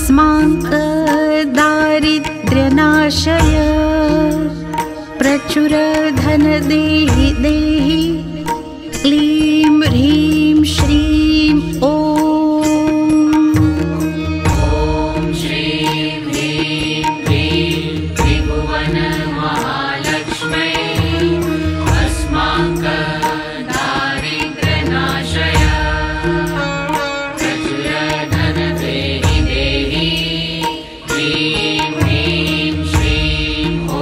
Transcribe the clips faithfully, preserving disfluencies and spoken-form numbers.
अस्माकदारिद्र्यनाशय प्रचुर धन देहि देहि क्लीं ह्रीं श्रीं ॐ। ॐ श्रीं ह्रीं क्लीं त्रिभुवन महालक्ष्मै अस्माकदारिद्र्यनाशय प्रचुर धन देहि देहि क्लीं ह्रीं श्रीं ॐ।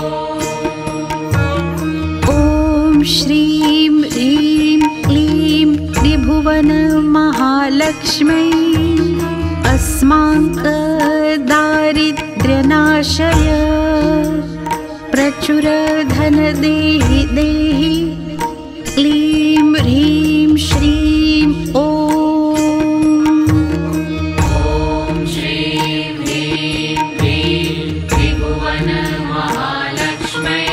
ॐ श्रीं ह्रीं क्लीं त्रिभुवन महालक्ष्मै अस्माकदारिद्र्यनाशय प्रचुर धन देहि देहि क्लीं ह्रीं श्रीं ॐ। ॐ श्रीं ह्रीं क्लीं त्रिभुवन महालक्ष्मै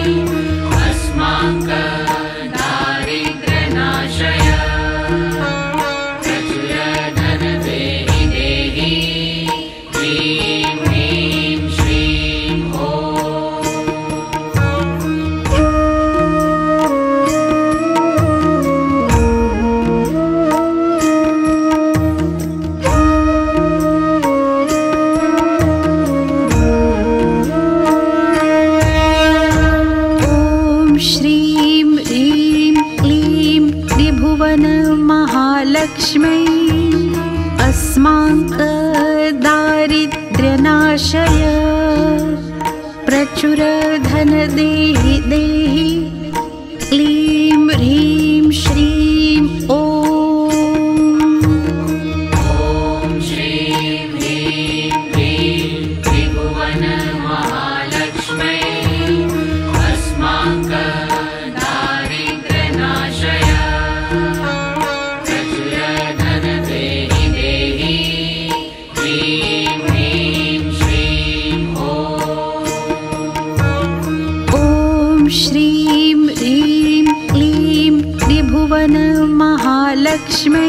अस्माकदारिद्र्यनाशय प्रचुर धन देहि देहि क्लीं ह्रीं श्रीं ॐ। ॐ श्रीं ह्रीं क्लीं त्रिभुवन महालक्ष्मै अस्माकदारिद्र्यनाशय प्रचुर धन देहि देहि क्लीं ह्रीं श्रीं ॐ। ॐ श्रीं ह्रीं क्लीं त्रिभुवन महालक्ष्मै अस्माकदारिद्र्यनाशय प्रचुर धन देहि देहि क्लीं ह्रीं श्रीं ॐ। ॐ श्रीं ह्रीं क्लीं त्रिभुवन महालक्ष्मै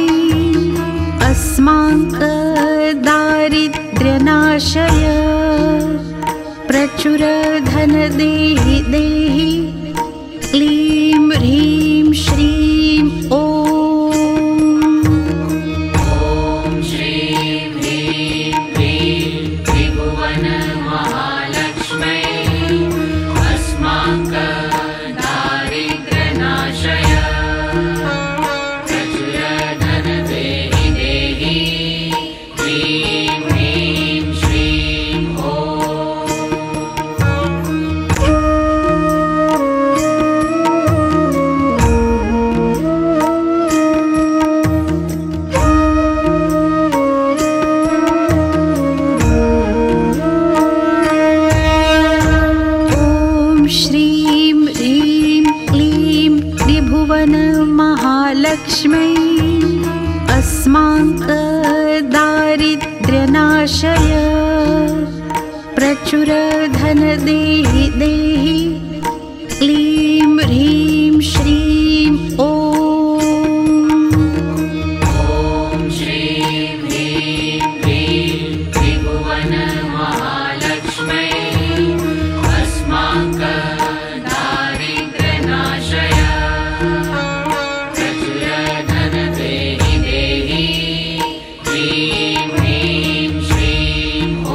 अस्माकदारिद्र्यनाशय प्रचुर धन देहि देहि क्लीं ह्रीं श्रीं ॐ। ॐ श्रीं ह्रीं क्लीं त्रिभुवन महालक्ष्मै अस्माकदारिद्र्यनाशय प्रचुर धन देहि देहि क्लीं ह्रीं श्रीं ॐ। ॐ श्रीं ह्रीं क्लीं त्रिभुवन महालक्ष्मै अस्माकदारिद्र्यनाशय प्रचुर धन देहि देहि क्लीं ह्रीं श्रीं ॐ। ॐ श्रीं ह्रीं क्लीं त्रिभुवन महालक्ष्मै अस्माकदारिद्र्यनाशय प्रचुर धन देहि देहि क्लीं ह्रीं श्रीं ॐ।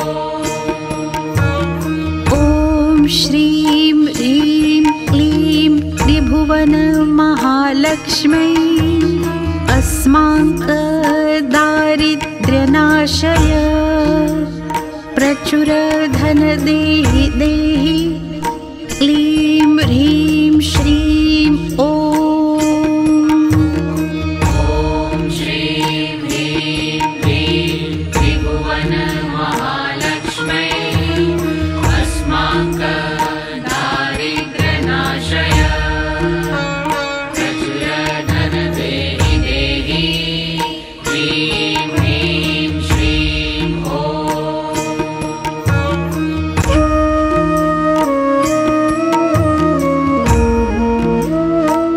ॐ श्रीं ह्रीं क्लीं त्रिभुवन महालक्ष्मै अस्माकदारिद्र्यनाशय प्रचुर धन देहि देहि क्लीं ह्रीं श्रीं ॐ। ॐ श्रीं ह्रीं क्लीं त्रिभुवन महालक्ष्मै अस्माकदारिद्र्यनाशय प्रचुर धन देहि देहि क्लीं ह्रीं श्रीं ॐ। ॐ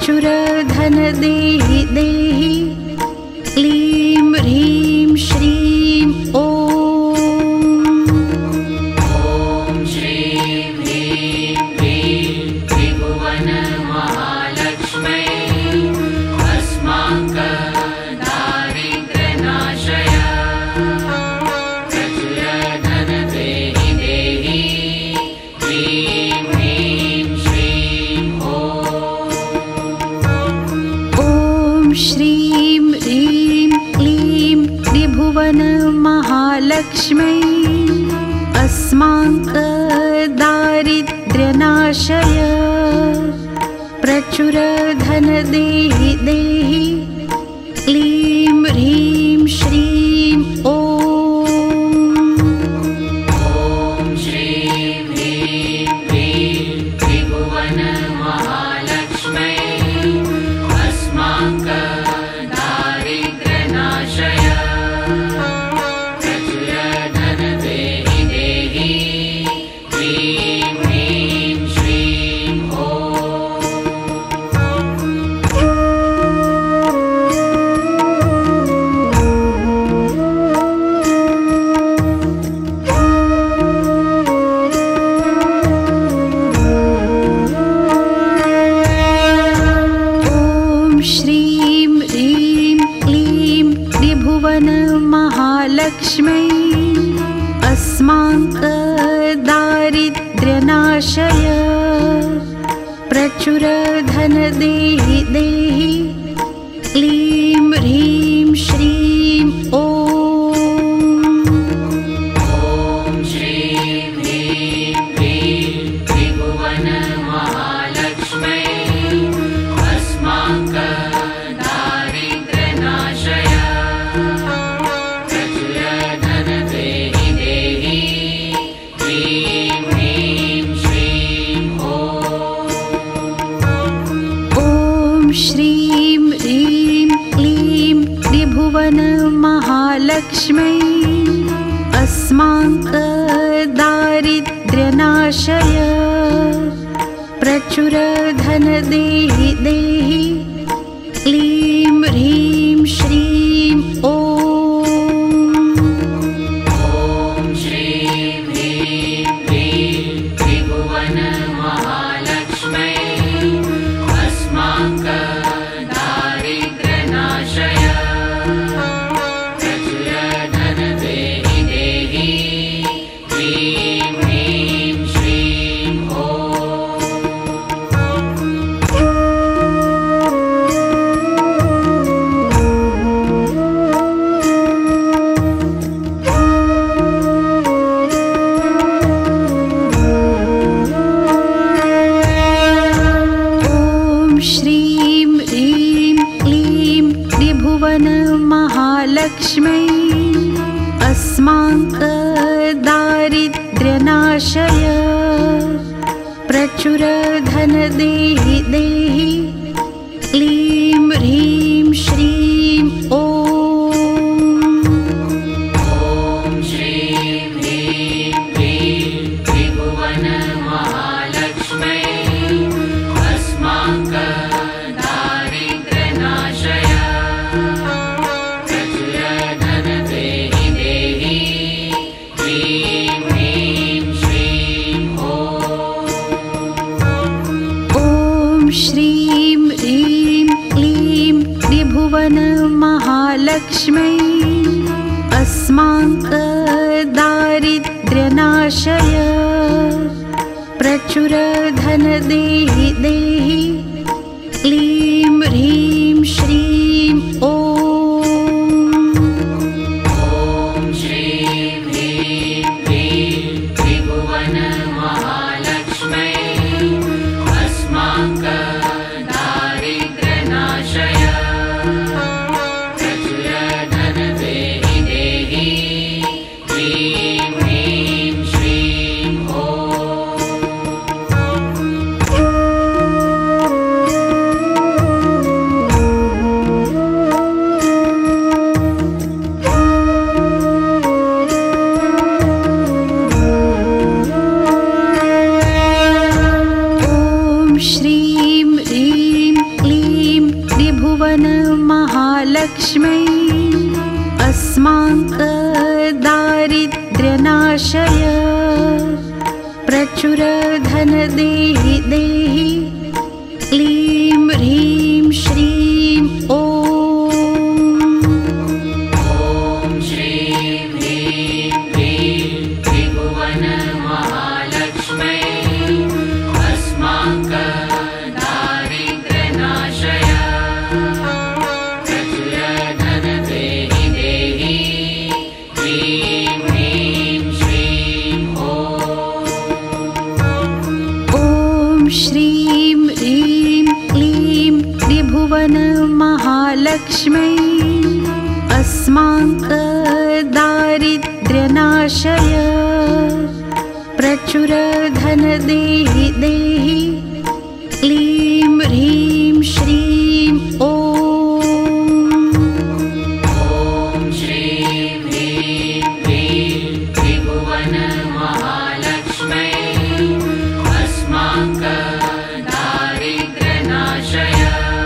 प्रचुरधन देहि देहि क्लीं ह्रीं श्रीं ॐ। ॐ श्रीं ह्रीं क्लीं त्रिभुवन महालक्ष्मै अस्माकं दारिद्र्यनाशय प्रचुर धन देहि देहि क्लीं ह्रीं श्रीं ॐ। ॐ श्रीं ह्रीं क्लीं त्रिभुवन महालक्ष्मै अस्माकं दारिद्र्यनाशय प्रचुर धन देहि देहि क्लीं ह्रीं श्रीं ॐ। ॐ श्रीं ह्रीं क्लीं त्रिभुवन महालक्ष्मै अस्माकं दारिद्र्यनाशय प्रचुर धन देहि देहि क्लीं ह्रीं श्रीं ॐ। ॐ श्रीं ह्रीं क्लीं त्रिभुवन महालक्ष्मै अस्माकं दारिद्र्यनाशय प्रचुर धन देहि देहि क्लीं ह्रीं श्रीं ॐ। ॐ श्रीं ह्रीं क्लीं त्रिभुवन महालक्ष्मै अस्माकं दारिद्र्यनाशय प्रचुर धन देहि देहि क्लीं ह्रीं श्रीं ॐ। ॐ श्रीं ह्रीं क्लीं त्रिभुवन महालक्ष्मै अस्माकं दारिद्र्यनाशय प्रचुर धन देहि देहि क्लीं ह्रीं श्रीं ॐ। ॐ श्रीं ह्रीं क्लीं त्रिभुवन महालक्ष्मै अस्माकं दारिद्र्यनाशय प्रचुर धन देहि देहि क्लीं ह्रीं श्रीं ॐ। ॐ श्रीं ह्रीं क्लीं त्रिभुवन महालक्ष्मै अस्माकं दारिद्र्यनाशय प्रचुर धन देहि देहि क्लीं ह्रीं श्रीं ॐ। ॐ श्रीं ह्रीं क्लीं त्रिभुवन महालक्ष्मै अस्माकं दारिद्र्यनाशय प्रचुर धन देहि देहि क्लीं ह्रीं श्रीं ॐ। ॐ श्रीं ह्रीं क्लीं त्रिभुवन महालक्ष्मै अस्माकं दारिद्र्यनाशय प्रचुर धन देहि देहि क्लीं ह्रीं श्रीं ॐ। ॐ त्रिभुवनमहालक्ष्मै अस्माकं दारिद्र्यनाशय प्रचुर धनदेहि देहि क्लीं ह्रीं श्रीं ॐ। ॐ श्रीं ह्रीं क्लीं त्रिभुवनमहालक्ष्मै अस्माकं दारिद्र्यनाशय प्रचुर धनदेहि देहि क्लीं ह्रीं श्रीं ॐ। ॐ श्रीं ह्रीं क्लीं त्रिभुवनमहालक्ष्मै अस्माकं दारिद्र्यनाशय प्रचुर धनदेहि देहि क्लीं ह्रीं श्रीं ॐ। ॐ श्रीं ह्रीं क्लीं त्रिभुवनमहालक्ष्मै अस्माकं दारिद्र्यनाशय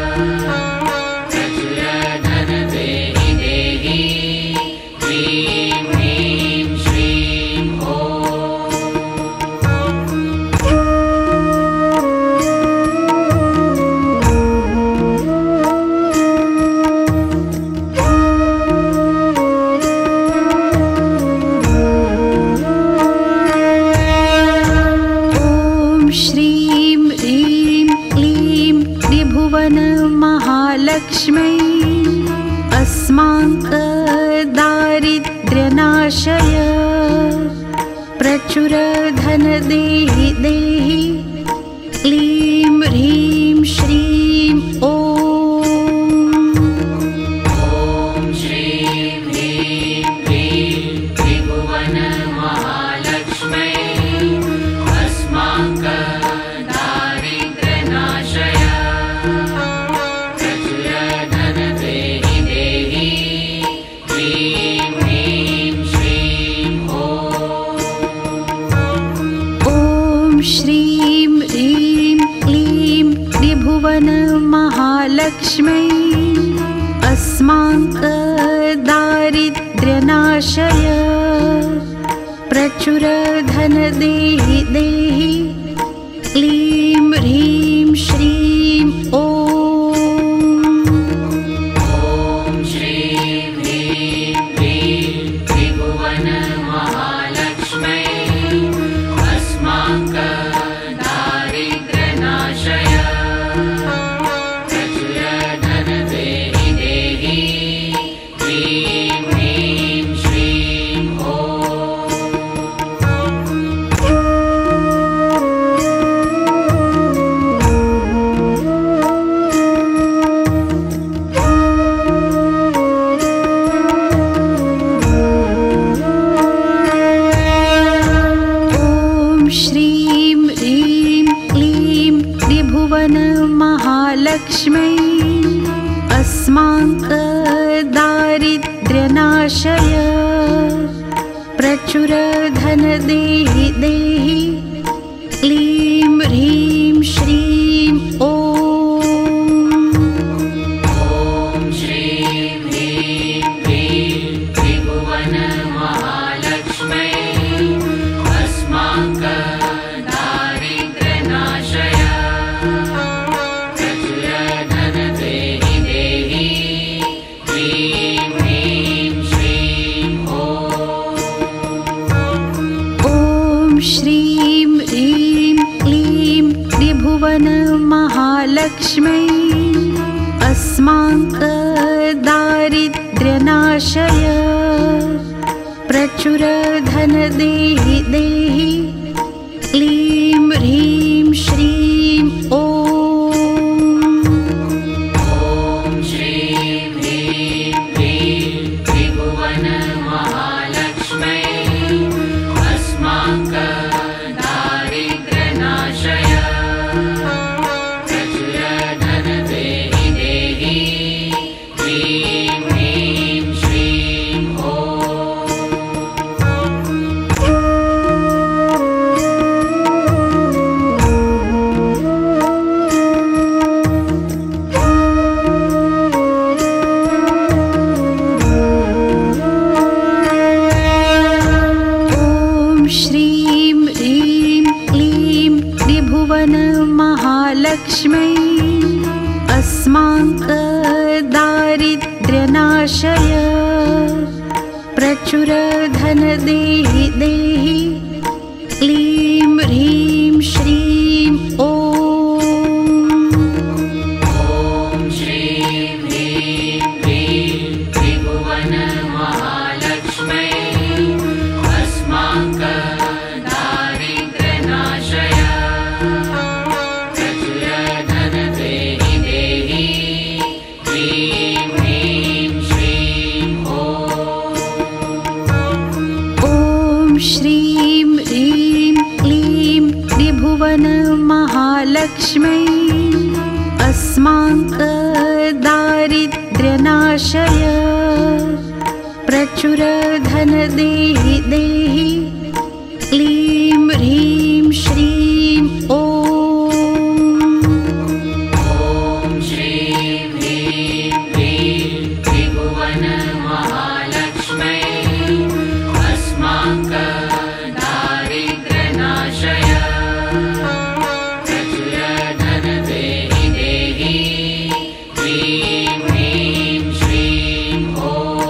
प्रचुर धनदेहि देहि क्लीं ह्रीं श्रीं ॐ। ॐ श्रीं ह्रीं क्लीं त्रिभुवनमहालक्ष्मै अस्माकं दारिद्र्यनाशय प्रचुर धनदेहि देहि क्लीं ह्रीं श्रीं ॐ। ॐ श्रीं ह्रीं क्लीं त्रिभुवनमहालक्ष्मै अस्माकं दारिद्र्यनाशय प्रचुर धनदेहि देहि क्लीं ह्रीं श्रीं ॐ। ॐ श्रीं ह्रीं क्लीं त्रिभुवनमहालक्ष्मै अस्माकं दारिद्र्यनाशय प्रचुर धनदेहि देहि क्लीं ह्रीं श्रीं ॐ। ॐ श्रीं ह्रीं क्लीं त्रिभुवनमहालक्ष्मै अस्माकं दारिद्र्यनाशय प्रचुर धनदेहि देहि क्लीं ह्रीं श्रीं ॐ। ॐ श्रीं ह्रीं क्लीं त्रिभुवनमहालक्ष्मै अस्माकं दारिद्र्यनाशय प्रचुर धनदेहि देहि क्लीं ह्रीं श्रीं ॐ। ॐ श्रीं ह्रीं क्लीं त्रिभुवनमहालक्ष्मै अस्माकं दारिद्र्यनाशय प्रचुर धनदेहि देहि क्लीं ह्रीं श्रीं ॐ। ॐ श्रीं ह्रीं क्लीं त्रिभुवनमहालक्ष्मै अस्माकं दारिद्र्यनाशय प्रचुर धनदेहि देहि क्लीं ह्रीं श्रीं ॐ। ॐ श्रीं ह्रीं क्लीं त्रिभुवनमहालक्ष्मै अस्माकं दारिद्र्यनाशय प्रचुर धनदेहि देहि क्लीं ह्रीं श्रीं ॐ। अस्माकदारिद्र्यनाशय प्रचुर धन देहि देहि क्लीं ह्रीं श्रीं ॐ ॐ श्रीं ह्रीं क्लीं त्रिभुवन महालक्ष्मै अस्माकदारिद्र्यनाशय प्रचुर धन देहि देहि क्लीं ह्रीं श्रीं ॐ ॐ श्रीं ह्रीं क्लीं त्रिभुवन महालक्ष्मै अस्माकदारिद्र्यनाशय प्रचुर धन देहि देहि क्लीं ह्रीं श्रीं ॐ ॐ श्रीं ह्रीं क्लीं त्रिभुवन महालक्ष्मै अस्माकदारिद्र्यनाशय प्रचुर धन देहि देहि क्लीं ह्रीं श्रीं ॐ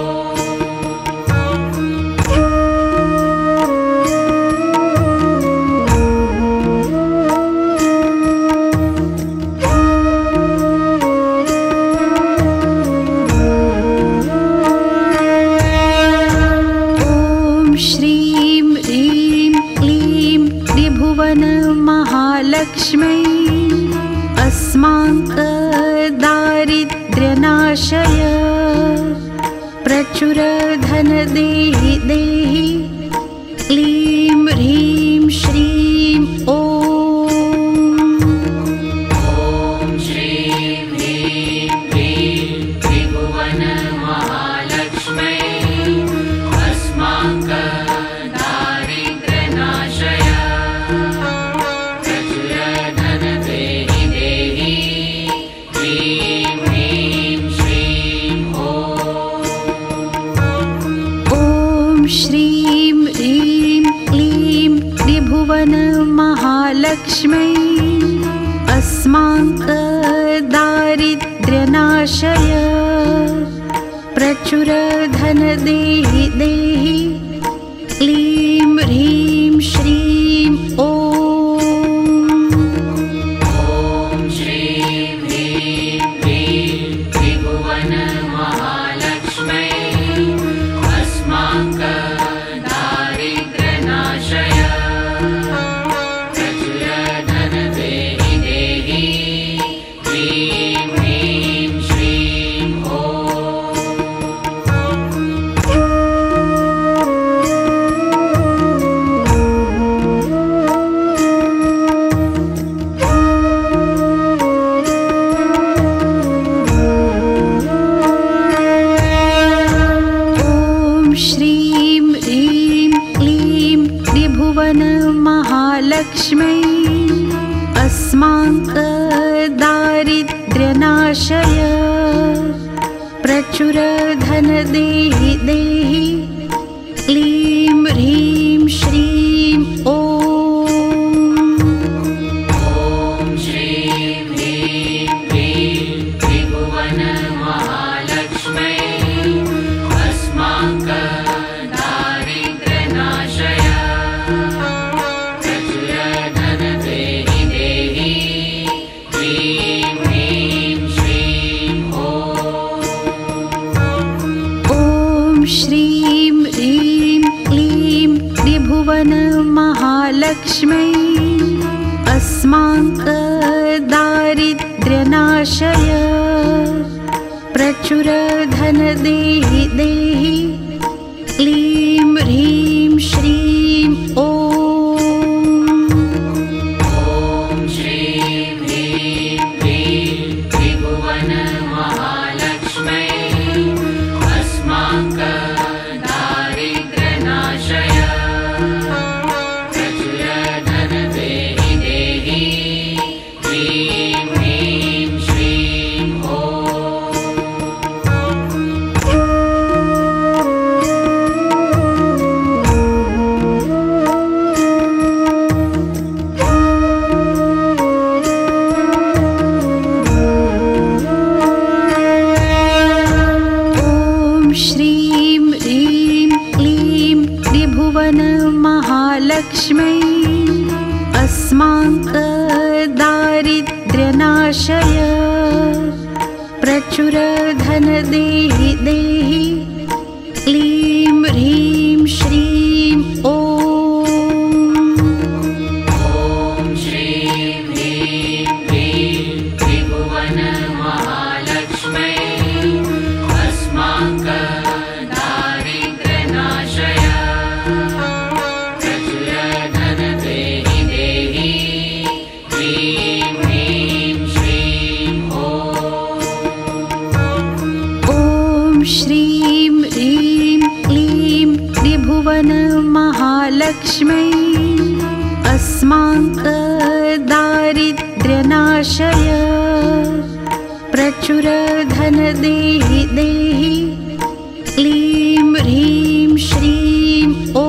ॐ श्रीं ह्रीं क्लीं त्रिभुवन महालक्ष्मै अस्माकदारिद्र्यनाशय प्रचुर धन देहि देहि क्लीं ह्रीं श्रीं ॐ ॐ श्रीं ह्रीं क्लीं त्रिभुवन महालक्ष्मै अस्माकदारिद्र्यनाशय प्रचुर धन देहि देहि क्लीं ह्रीं श्रीं ॐ ॐ श्रीं ह्रीं क्लीं त्रिभुवन महालक्ष्मै अस्माकदारिद्र्यनाशय प्रचुर धन देहि देहि क्लीं ह्रीं श्रीं ॐ ॐ श्रीं ह्रीं क्लीं त्रिभुवन महालक्ष्मै अस्माकदारिद्र्यनाशय प्रचुर धन देहि देहि क्लीं ह्रीं श्रीं ॐ ॐ श्रीं ह्रीं क्लीं त्रिभुवन महालक्ष्मै अस्माकदारिद्र्यनाशय प्रचुर धन देहि देहि क्लीं ह्रीं श्रीं ॐ ॐ श्रीं ह्रीं क्लीं त्रिभुवन महालक्ष्मै अस्माकदारिद्र्यनाशय प्रचुर धन देहि देहि क्लीं ह्रीं श्रीं ॐ ॐ श्रीं ह्रीं क्लीं त्रिभुवन महालक्ष्मै अस्माकदारिद्र्यनाशय प्रचुर धन देहि देहि क्लीं ह्रीं श्रीं ॐ ॐ श्रीं ह्रीं क्लीं त्रिभुवन महालक्ष्मै अस्माकदारिद्र्यनाशय प्रचुर धन देहि देहि क्लीं ह्रीं श्रीं ॐ प्रचुरधनद्रियनाशय प्रचुरधनदेहि देहि क्लीं ह्रीं श्रीं ॐ। ॐ श्रीं ह्रीं क्लीं त्रिभुवनमहालक्ष्मै अस्माकं दारिद्र्यनाशय प्रचुरधनदेहि देहि क्लीं ह्रीं श्रीं ॐ।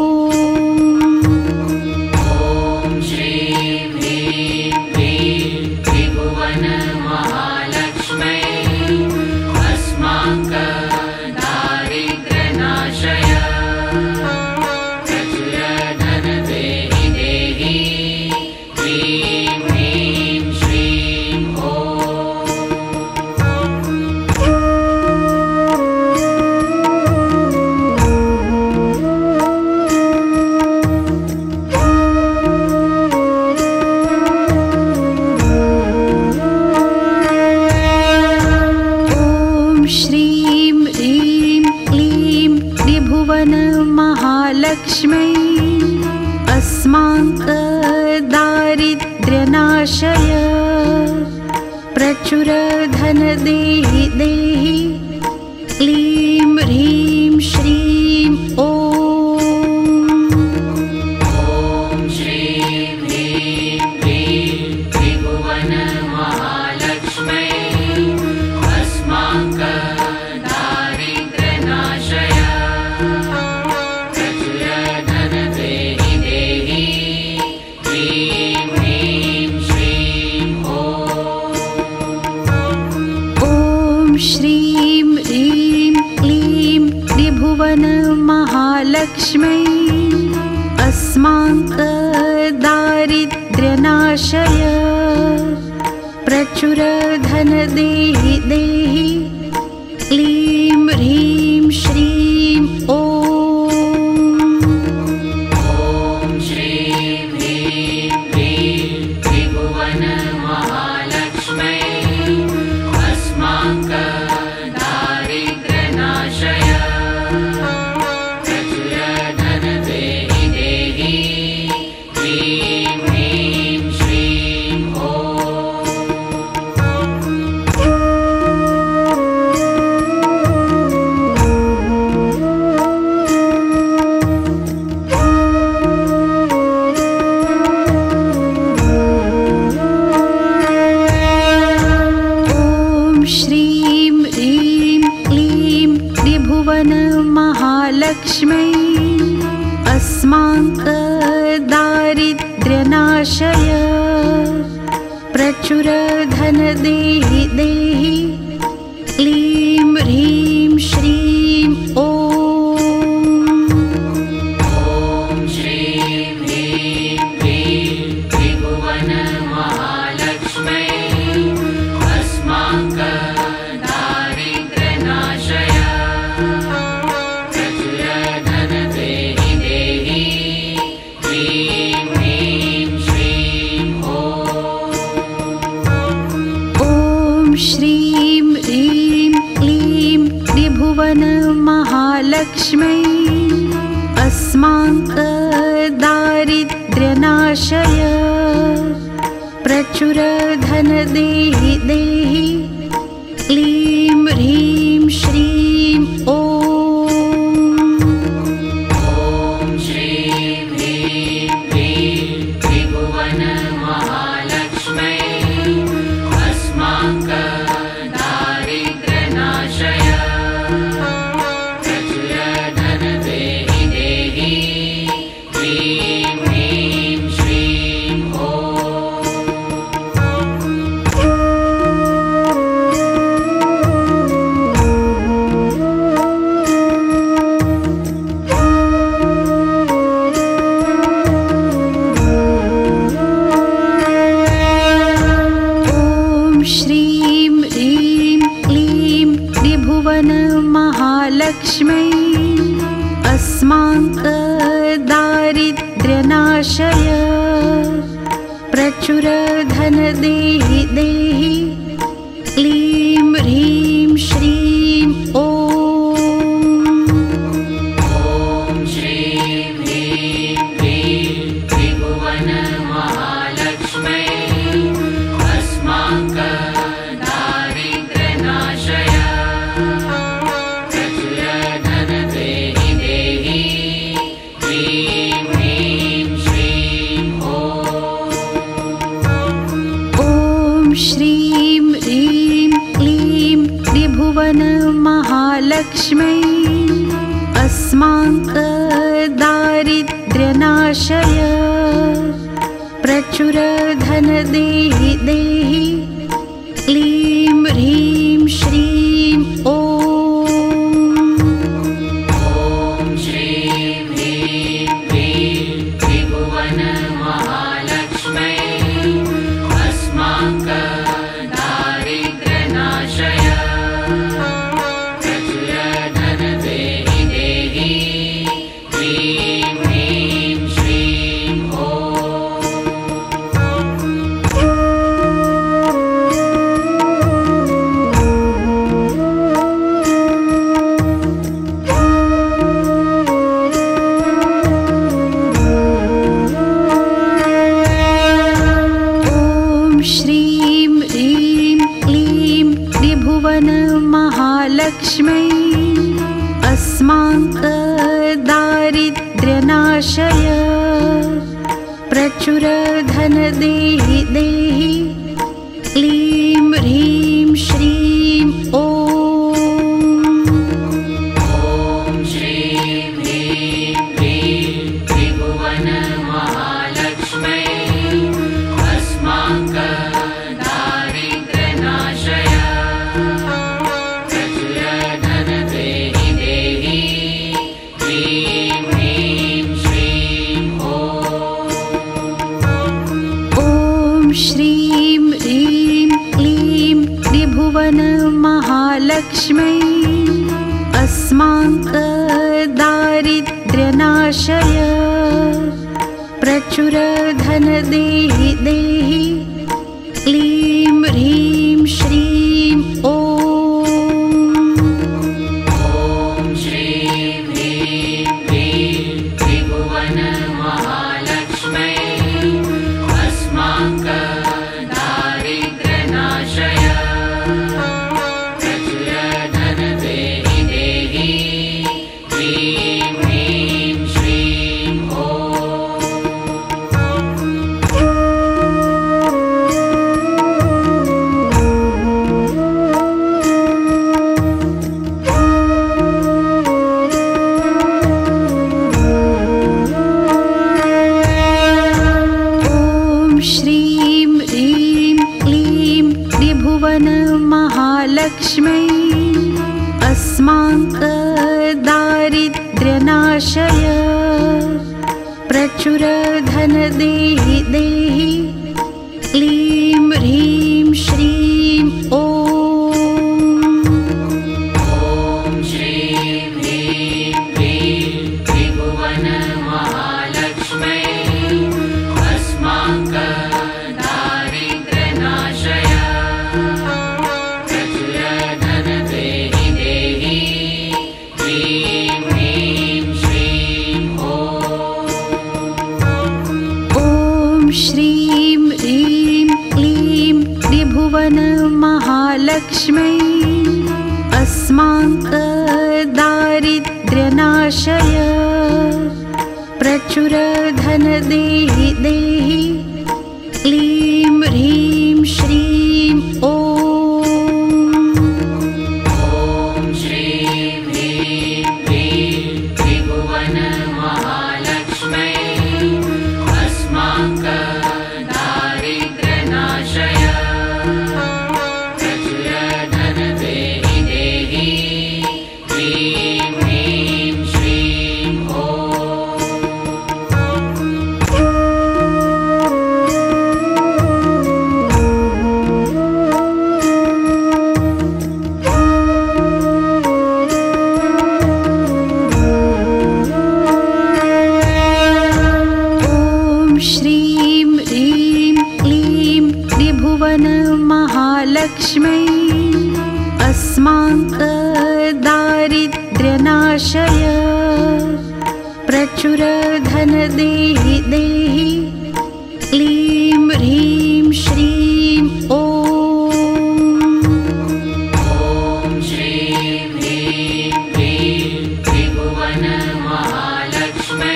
ॐ श्रीं ह्रीं क्लीं त्रिभुवनमहालक्ष्मै अस्माकं दारिद्र्यनाशय प्रचुरधनदेहि देहि क्लीं ह्रीं श्रीं ॐ। महालक्ष्मै अस्माकं दारिद्र्यनाशय प्रचुरधनदेहि देहि क्लीं ह्रीं श्रीं ॐ। ॐ श्रीं ह्रीं क्लीं त्रिभुवनमहालक्ष्मै अस्माकं दारिद्र्यनाशय प्रचुरधनदेहि देहि क्लीं ह्रीं श्रीं ॐ। ॐ श्रीं ह्रीं क्लीं त्रिभुवनमहालक्ष्मै अस्माकं दारिद्र्यनाशय प्रचुरधनदेहि देहि क्लीं ह्रीं श्रीं ॐ। ॐ श्रीं ह्रीं क्लीं त्रिभुवनमहालक्ष्मै अस्माकं दारिद्र्यनाशय प्रचुरधनदेहि देहि क्लीं ह्रीं श्रीं ॐ। ॐ श्रीं ह्रीं क्लीं त्रिभुवनमहालक्ष्मै अस्माकं दारिद्र्यनाशय प्रचुरधनदेहि देहि क्लीं ह्रीं श्रीं ॐ। ॐ श्रीं ह्रीं क्लीं त्रिभुवनमहालक्ष्मै अस्माकं दारिद्र्यनाशय प्रचुरधनदेहि देहि क्लीं ह्रीं महालक्ष्मै अस्माकं दारिद्र्यनाशय प्रचुरधनदेहि देहि क्लीं ह्रीं श्रीं ॐ। ॐ श्रीं ह्रीं क्लीं त्रिभुवनमहालक्ष्मै अस्माकं दारिद्र्यनाशय प्रचुरधनदेहि देहि क्लीं ह्रीं श्रीं ॐ। महालक्ष्मै अस्माकदारिद्र्यनाशय प्रचुर धन देहि देहि क्लीं ह्रीं श्रीं ॐ। ॐ श्रीं ह्रीं क्लीं त्रिभुवन महालक्ष्मै अस्माकदारिद्र्यनाशय प्रचुर धन देहि देहि क्लीं ह्रीं श्रीं ॐ। ॐ श्रीं ह्रीं क्लीं त्रिभुवन महालक्ष्मै अस्माकदारिद्र्यनाशय प्रचुर धन देहि देहि क्लीं ह्रीं श्रीं ॐ। ॐ श्रीं ह्रीं क्लीं त्रिभुवन महालक्ष्मै अस्माकदारिद्र्यनाशय प्रचुर धन देहि देहि क्लीं ह्रीं श्रीं ॐ। ॐ श्रीं ह्रीं क्लीं त्रिभुवन महालक्ष्मै अस्माकदारिद्र्यनाशय प्रचुर धन देहि देहि क्लीं ह्रीं श्रीं ॐ। ॐ श्रीं ह्रीं क्लीं त्रिभुवन महालक्ष्मै अस्माकदारिद्र्यनाशय प्रचुर धन देहि देहि क्लीं ह्रीं श्रीं ॐ। ॐ श्रीं ह्रीं क्लीं त्रिभुवन महालक्ष्मै अस्माकदारिद्र्यनाशय प्रचुर धन देहि देहि क्लीं ह्रीं श्रीं ॐ। ॐ श्रीं ह्रीं क्लीं त्रिभुवन महालक्ष्मै अस्माकदारिद्र्यनाशय प्रचुर धन देहि देहि क्लीं ह्रीं श्रीं ॐ। ॐ श्रीं ह्रीं क्लीं त्रिभुवन महालक्ष्मै अस्माकदारिद्र्यनाशय प्रचुर धन देहि देहि क्लीं ह्रीं श्रीं ॐ। ॐ श्रीं ह्रीं क्लीं त्रिभुवन महालक्ष्मै अस्माकदारिद्र्यनाशय प्रचुर धन देहि देहि क्लीं ह्रीं श्रीं ॐ। ॐ श्रीं ह्रीं क्लीं त्रिभुवन महालक्ष्मै अस्माकदारिद्र्यनाशय प्रचुर धन देहि देहि क्लीं ह्रीं श्रीं ॐ। ॐ श्रीं ह्रीं क्लीं त्रिभुवन महालक्ष्मै अस्माकदारिद्र्यनाशय प्रचुर धन देहि देहि क्लीं ह्रीं श्रीं ॐ। ॐ महालक्ष्मै अस्माकं दारिद्र्यनाशय प्रचुर धन देहि देहि क्लीं ह्रीं श्रीं ॐ। ॐ श्रीं ह्रीं क्लीं त्रिभुवन महालक्ष्मै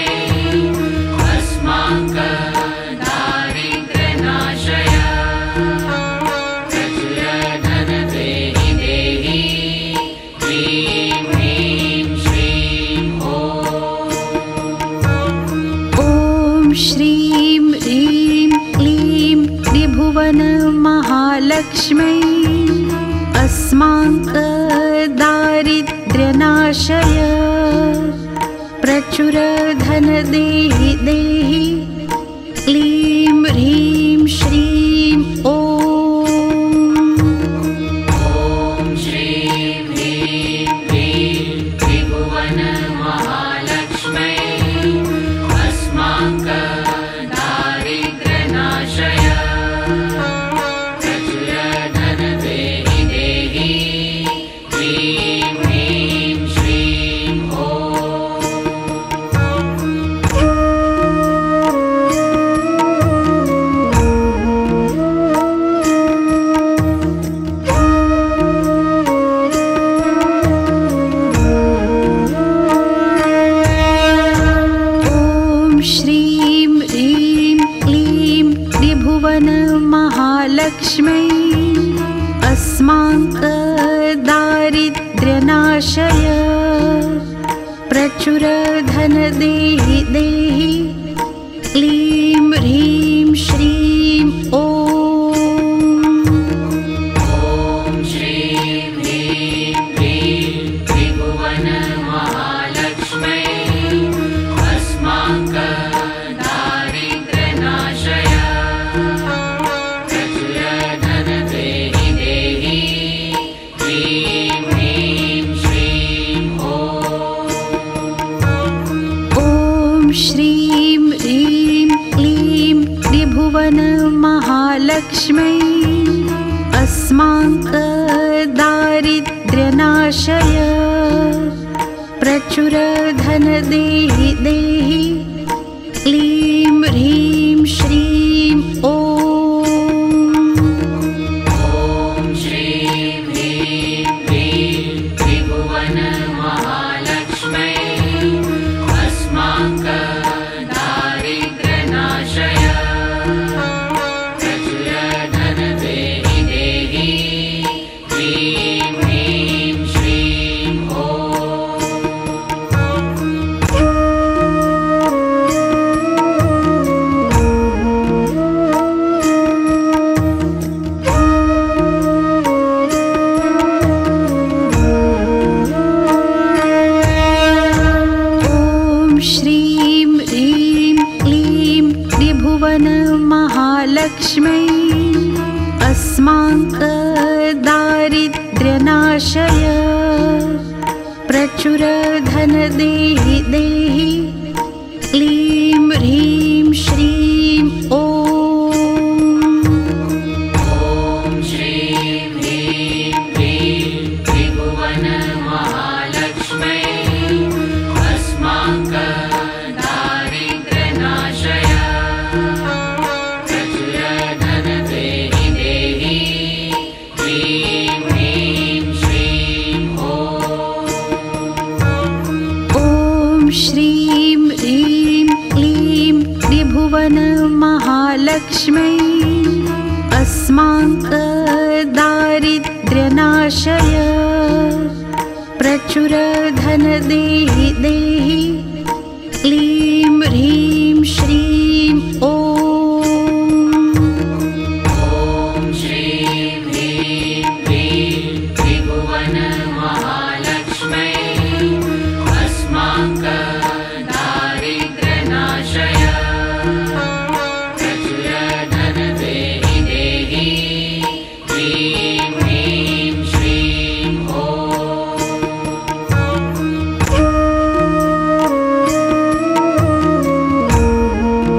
अस्माकं दारिद्र्यनाशय प्रचुर धन देहि देहि क्लीं ह्रीं श्रीं ॐ। ॐ श्रीं ह्रीं क्लीं त्रिभुवन महालक्ष्मै अस्माकं दारिद्र्यनाशय प्रचुर धन देहि देहि क्लीं ह्रीं श्रीं ॐ। ॐ श्रीं ह्रीं क्लीं त्रिभुवन महालक्ष्मै अस्माकं दारिद्र्यनाशय प्रचुर धन देहि देहि क्लीं ह्रीं श्रीं ॐ। ॐ श्रीं ह्रीं क्लीं त्रिभुवन महालक्ष्मै अस्माकं दारिद्र्यनाशय प्रचुर धन देहि देहि क्लीं ह्रीं श्रीं ॐ। ॐ श्रीं ह्रीं क्लीं त्रिभुवन महालक्ष्मै अस्माकं दारिद्र्यनाशय प्रचुर धन देहि देहि क्लीं ह्रीं श्रीं ॐ। ॐ श्रीं ह्रीं क्लीं त्रिभुवन महालक्ष्मै अस्माकं दारिद्र्यनाशय प्रचुर धन देहि देहि क्लीं ह्रीं श्रीं ॐ। ॐ श्रीं ह्रीं क्लीं त्रिभुवन महालक्ष्मै अस्माकं दारिद्र्यनाशय प्रचुर धन देहि देहि क्लीं ह्रीं श्रीं ॐ। ॐ श्रीं ह्रीं क्लीं त्रिभुवन महालक्ष्मै अस्माकं दारिद्र्यनाशय प्रचुर धन देहि देहि क्लीं ह्रीं श्रीं ॐ। ॐ श्रीं ह्रीं क्लीं त्रिभुवन महालक्ष्मै अस्माकं दारिद्र्यनाशय प्रचुर धन देहि देहि क्लीं ह्रीं श्रीं ॐ। ॐ श्रीं ह्रीं क्लीं त्रिभुवन महालक्ष्मै अस्माकं दारिद्र्यनाशय प्रचुर धन देहि देहि क्लीं ह्रीं श्रीं ॐ। ॐ श्रीं ह्रीं क्लीं त्रिभुवन महालक्ष्मै अस्माकं दारिद्र्यनाशय प्रचुर धन देहि देहि क्लीं ह्रीं श्रीं ॐ। ॐ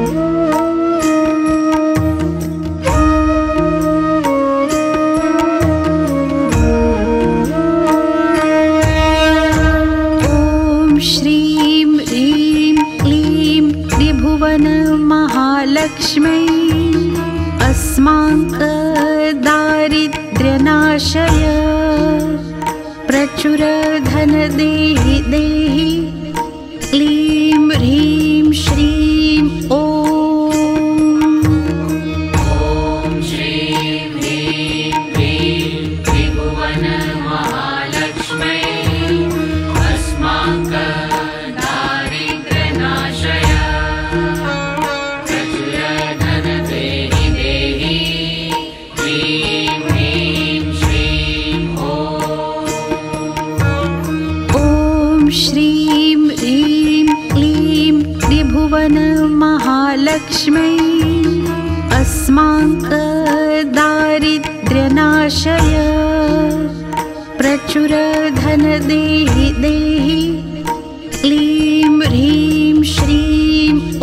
दारिद्र्यनाशय प्रचुर धन देहि देहि क्लीं ह्रीं श्रीं ॐ। ॐ श्रीं ह्रीं क्लीं त्रिभुवन महालक्ष्मै अस्माकं दारिद्र्यनाशय प्रचुर धन देहि देहि क्लीं ह्रीं श्रीं ॐ। ॐ श्रीं ह्रीं क्लीं त्रिभुवन महालक्ष्मै अस्माकं दारिद्र्यनाशय प्रचुर धन देहि देहि क्लीं ह्रीं श्रीं ॐ।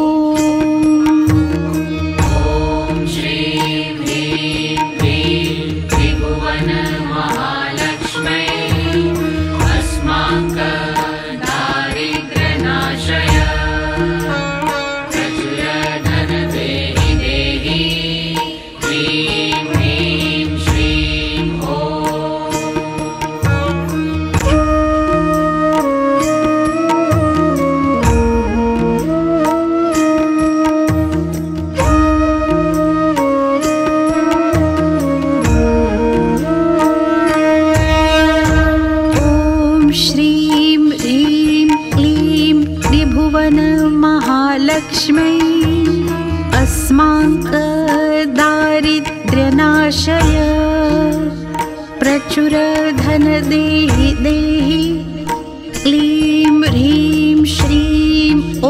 ॐ श्रीं ह्रीं क्लीं त्रिभुवन महालक्ष्मै अस्माकं दारिद्र्यनाशय प्रचुर धन देहि देहि क्लीं ह्रीं श्रीं ॐ। ॐ श्रीं ह्रीं क्लीं त्रिभुवन महालक्ष्मै अस्माकं दारिद्र्यनाशय प्रचुर धन देहि देहि क्लीं ह्रीं श्रीं ॐ।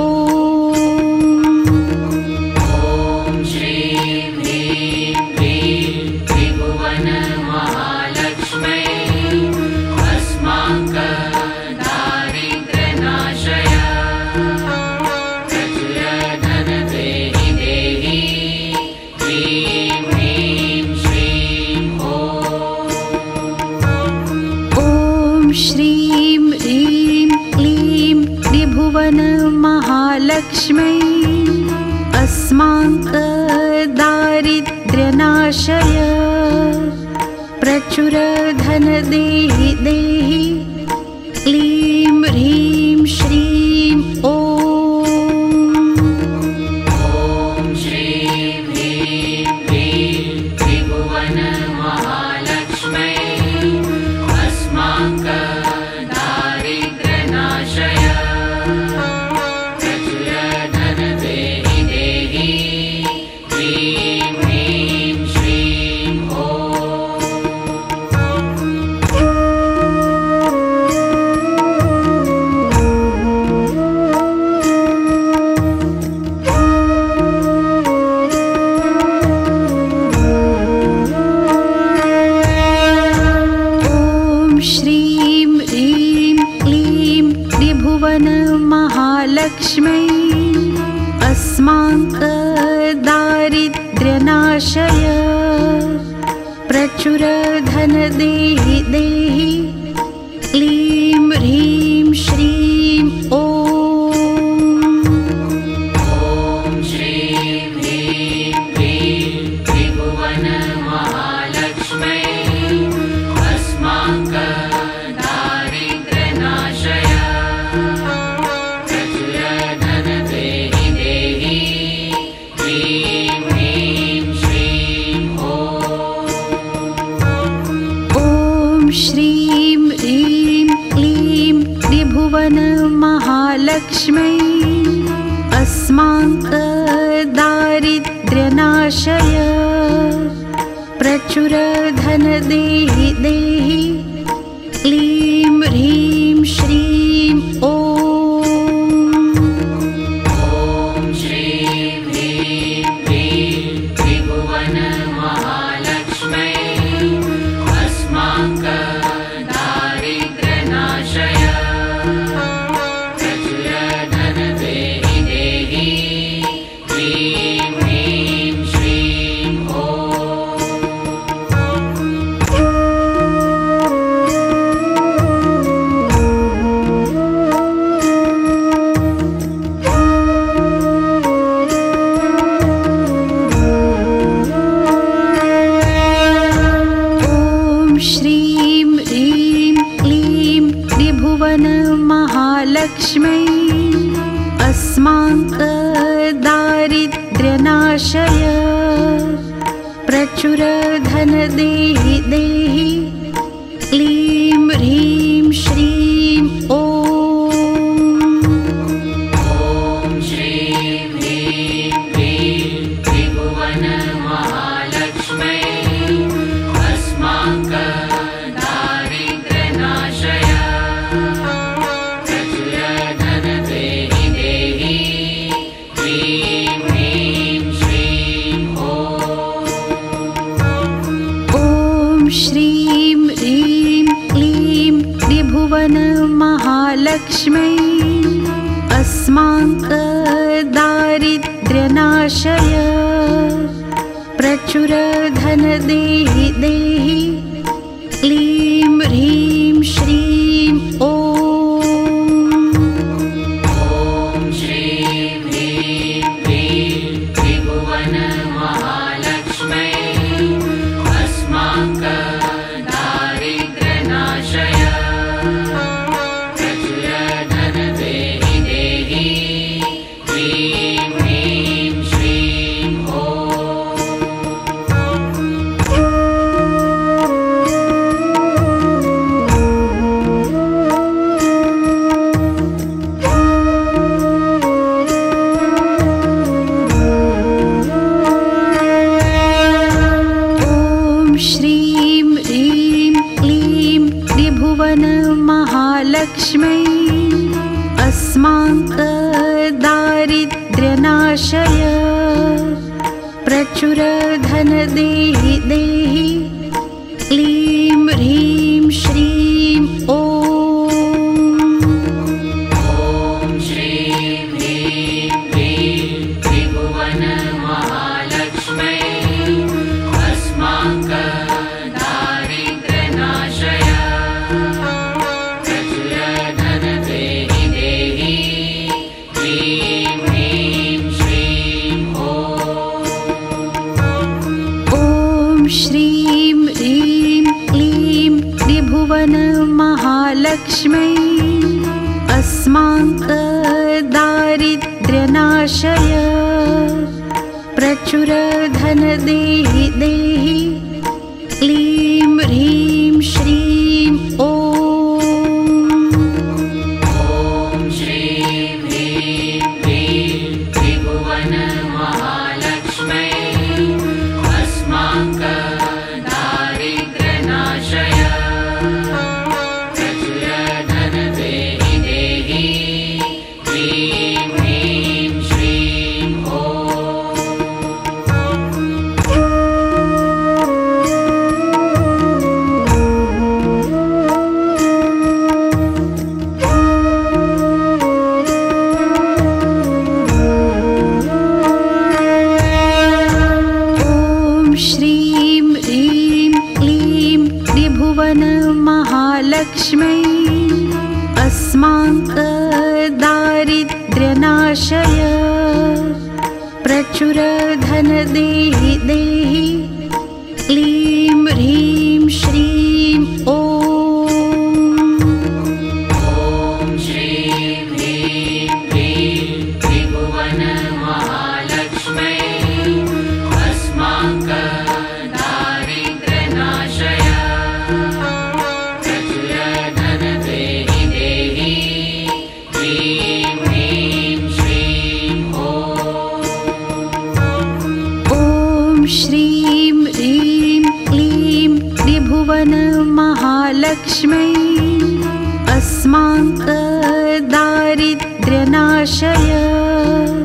ॐ श्रीं ह्रीं क्लीं त्रिभुवन महालक्ष्मै अस्माकं दारिद्र्यनाशय प्रचुर धन देहि देहि क्लीं ह्रीं श्रीं ॐ। ॐ श्रीं ह्रीं क्लीं त्रिभुवन महालक्ष्मै अस्माकं दारिद्र्यनाशय प्रचुर धन देहि देहि क्लीं ह्रीं श्रीं ॐ। ॐ श्रीं ह्रीं क्लीं त्रिभुवन महालक्ष्मै अस्माकं दारिद्र्यनाशय प्रचुर धन देहि देहि क्लीं ह्रीं श्रीं ॐ। ॐ श्रीं ह्रीं क्लीं त्रिभुवन महालक्ष्मै अस्माकं दारिद्र्यनाशय प्रचुर धन देहि देहि क्लीं ह्रीं श्रीं ॐ। ॐ श्रीं ह्रीं क्लीं त्रिभुवन महालक्ष्मै अस्माकं दारिद्र्यनाशय प्रचुर धन देहि देहि क्लीं ह्रीं श्रीं ॐ। ॐ श्रीं ह्रीं क्लीं त्रिभुवन महालक्ष्मै अस्माकं दारिद्र्यनाशय प्रचुर धन देहि देहि क्लीं ह्रीं श्रीं ॐ। ॐ श्रीं ह्रीं क्लीं त्रिभुवन महालक्ष्मै अस्माकं दारिद्र्यनाशय प्रचुर धन देहि देहि क्लीं ह्रीं श्रीं ॐ। ॐ श्रीं ह्रीं क्लीं त्रिभुवन महालक्ष्मै अस्माकं दारिद्र्यनाशय प्रचुर धन देहि देहि क्लीं ह्रीं श्रीं ॐ। ॐ श्रीं ह्रीं क्लीं त्रिभुवन महालक्ष्मै अस्माकं दारिद्र्यनाशय प्रचुर धन देहि देहि क्लीं ह्रीं श्रीं ॐ। महालक्ष्मै अस्माकदारिद्र्यनाशय प्रचुर धन देहि देहि क्लीं ह्रीं श्रीं ॐ। ॐ श्रीं ह्रीं क्लीं त्रिभुवन महालक्ष्मै अस्माकदारिद्र्यनाशय प्रचुर धन देहि देहि क्लीं ह्रीं श्रीं ॐ। ॐ श्रीं ह्रीं क्लीं त्रिभुवन महालक्ष्मै अस्माकदारिद्र्यनाशय प्रचुर धन देहि देहि क्लीं ह्रीं श्रीं ॐ। ॐ श्रीं ह्रीं क्लीं त्रिभुवन महालक्ष्मै अस्माकदारिद्र्यनाशय प्रचुर धन देहि देहि क्लीं ह्रीं श्रीं ॐ। ॐ श्रीं ह्रीं क्लीं त्रिभुवन महालक्ष्मै अस्माकदारिद्र्यनाशय प्रचुर धन देहि देहि क्लीं ह्रीं श्रीं ॐ। ॐ श्रीं ह्रीं क्लीं त्रिभुवन महालक्ष्मै अस्माकदारिद्र्यनाशय प्रचुर धन देहि देहि क्लीं ह्रीं श्रीं ॐ। ॐ श्रीं ह्रीं क्लीं त्रिभुवन महालक्ष्मै अस्माकदारिद्र्यनाशय प्रचुर धन देहि देहि क्लीं ह्रीं श्रीं ॐ। ॐ श्रीं ह्रीं क्लीं त्रिभुवन महालक्ष्मै अस्माकदारिद्र्यनाशय प्रचुर धन देहि देहि क्लीं ह्रीं श्रीं ॐ। ॐ श्रीं ह्रीं क्लीं त्रिभुवन महालक्ष्मै अस्माकदारिद्र्यनाशय प्रचुर धन देहि देहि क्लीं ह्रीं श्रीं ॐ। ॐ श्रीं ह्रीं क्लीं त्रिभुवन महालक्ष्मै अस्माकदारिद्र्यनाशय प्रचुर धन देहि देहि क्लीं ह्रीं श्रीं ॐ। ॐ श्रीं ह्रीं क्लीं त्रिभुवन महालक्ष्मै अस्माकदारिद्र्यनाशय प्रचुर धन देहि देहि क्लीं ह्रीं श्रीं ॐ। ॐ श्रीं ह्रीं क्लीं त्रिभुवन महालक्ष्मै अस्माकदारिद्र्यनाशय प्रचुर धन देहि देहि क्लीं ह्रीं श्रीं ॐ। ॐ श्रीं ह्रीं क्लीं त्रिभुवन महालक्ष्मै अस्माकदारिद्र्यनाशय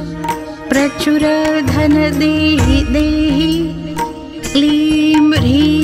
प्रचुर धन देहि देहि क्लीं ह्रीं